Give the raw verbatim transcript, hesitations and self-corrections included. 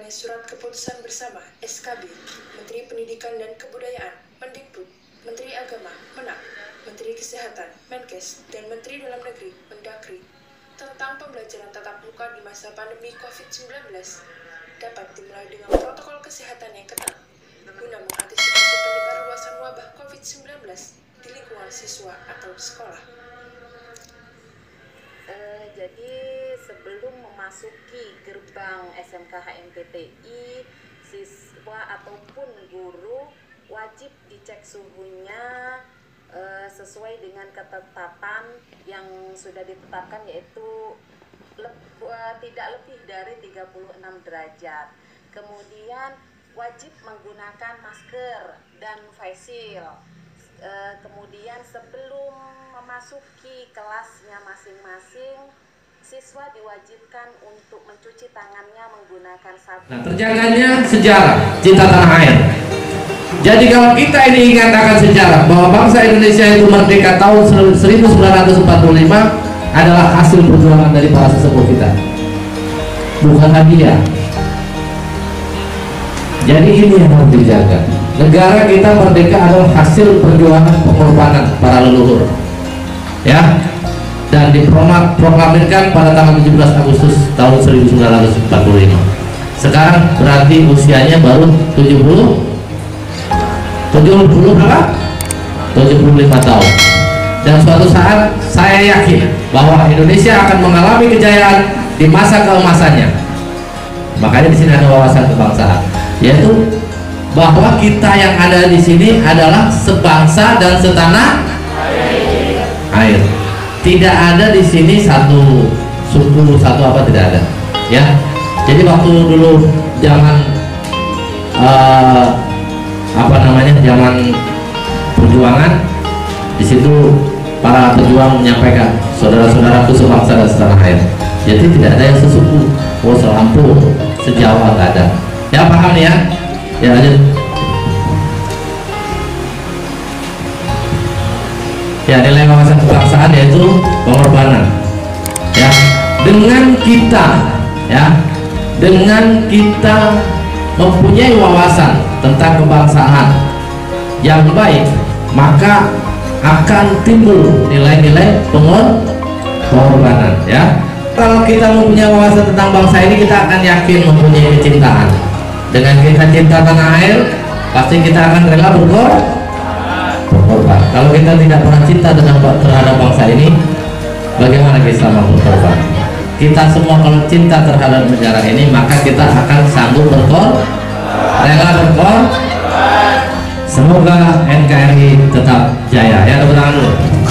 diterbitkannya Surat Keputusan Bersama S K B Menteri Pendidikan dan Kebudayaan Mendikbud, Menteri Agama Menak, Menteri Kesehatan Menkes, dan Menteri Dalam Negeri Mendagri tentang pembelajaran tatap muka di masa pandemi covid sembilan belas dapat dimulai dengan protokol kesehatan yang ketat guna mengantisipasi penyebaran luasan wabah covid sembilan belas di lingkungan siswa atau sekolah. Uh, jadi sebelum memasuki gerbang S M K H M P T I, siswa ataupun guru wajib dicek suhunya uh, sesuai dengan ketetapan yang sudah ditetapkan, yaitu le uh, tidak lebih dari tiga puluh enam derajat. Kemudian wajib menggunakan masker dan face shield. Uh, kemudian sebelum memasuki kelasnya masing-masing, siswa diwajibkan untuk mencuci tangannya menggunakan sabun. Nah, terjaganya sejarah cinta tanah air. Jadi kalau kita ini ingat akan sejarah bahwa bangsa Indonesia itu merdeka tahun seribu sembilan ratus empat puluh lima adalah hasil perjuangan dari para sesepuh kita, bukan hadiah. Jadi ini yang harus dijaga. Negara kita merdeka adalah hasil perjuangan pengorbanan para leluhur, ya, dan diproklamirkan pada tanggal tujuh belas Agustus tahun seribu sembilan ratus empat puluh lima. Sekarang berarti usianya baru tujuh puluh berapa? tujuh puluh lima tahun. Dan suatu saat saya yakin bahwa Indonesia akan mengalami kejayaan di masa keemasannya. Makanya di sini ada wawasan kebangsaan, yaitu bahwa kita yang ada di sini adalah sebangsa dan setanah air. air. Tidak ada di sini satu suku, satu apa, tidak ada. Ya. Jadi waktu dulu zaman uh, apa namanya, zaman perjuangan, di situ para pejuang menyampaikan saudara-saudaraku sebangsa dan setanah air. Jadi tidak ada yang sesuku, oh selampung, sejawa, nggak ada. Ya, paham nih ya? Ya, lanjut. Ya, nilai wawasan kebangsaan yaitu pengorbanan. Ya, dengan kita, ya, dengan kita mempunyai wawasan tentang kebangsaan yang baik, maka akan timbul nilai-nilai pengorbanan. Ya, kalau kita mempunyai wawasan tentang bangsa ini, kita akan yakin mempunyai kecintaan. Dengan kita cinta tanah air, pasti kita akan rela berkorban. Kalau kita tidak pernah cinta dengan terhadap bangsa ini, bagaimana kita mau berkorban? Kita semua kalau cinta terhadap negara ini, maka kita akan sanggup berkorban, rela berkorban. Semoga N K R I tetap jaya. Ya, tepuk tangan dulu.